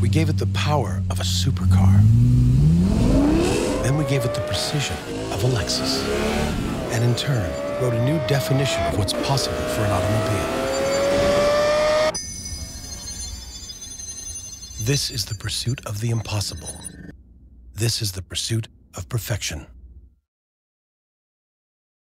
We gave it the power of a supercar. Then we gave it the precision of a Lexus. And in turn, wrote a new definition of what's possible for an automobile. This is the pursuit of the impossible. This is the pursuit of perfection.